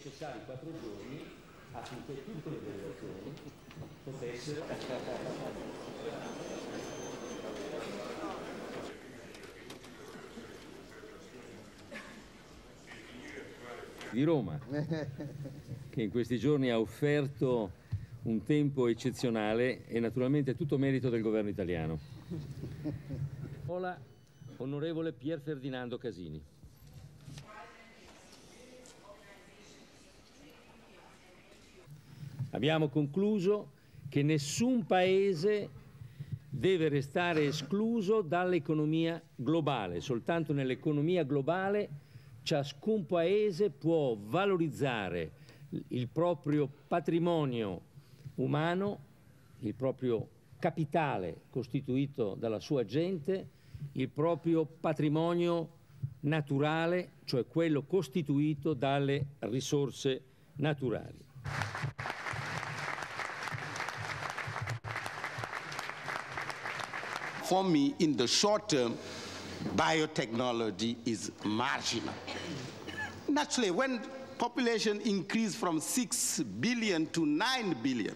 necessari 4 giorni affinché tutte le delegazioni potessero... di Roma, che in questi giorni ha offerto un tempo eccezionale e naturalmente tutto merito del governo italiano. Hola, onorevole Pier Ferdinando Casini. Abbiamo concluso che nessun paese deve restare escluso dall'economia globale, soltanto nell'economia globale ciascun paese può valorizzare il proprio patrimonio umano, il proprio capitale costituito dalla sua gente, il proprio patrimonio naturale, cioè quello costituito dalle risorse naturali. For me, in the short term, biotechnology is marginal. Naturally, when population increased from 6 billion to 9 billion,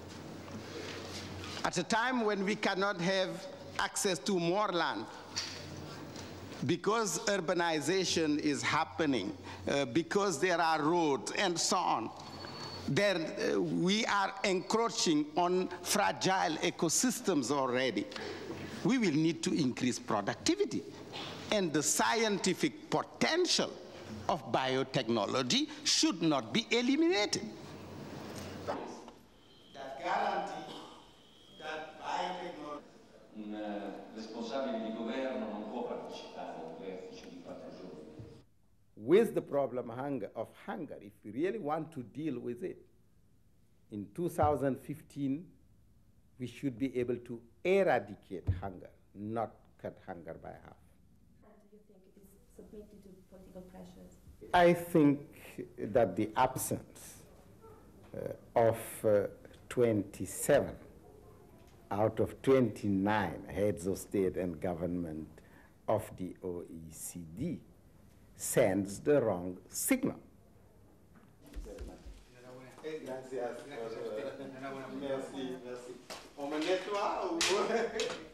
at a time when we cannot have access to more land, because urbanization is happening, because there are roads and so on, then we are encroaching on fragile ecosystems already. We will need to increase productivity, and the scientific potential of biotechnology should not be eliminated. That guarantee that biotechnology... Un responsabile di governo non può partecipare a un vertice di 4 giorni. With the problem of hunger, if we really want to deal with it, in 2015, we should be able to eradicate hunger, not cut hunger by half. And do you think it is submitted to political pressures? I think that the absence of 27 out of 29 heads of state and government of the OECD sends the wrong signal. Gracias. Merci, merci. On me nettoie ou...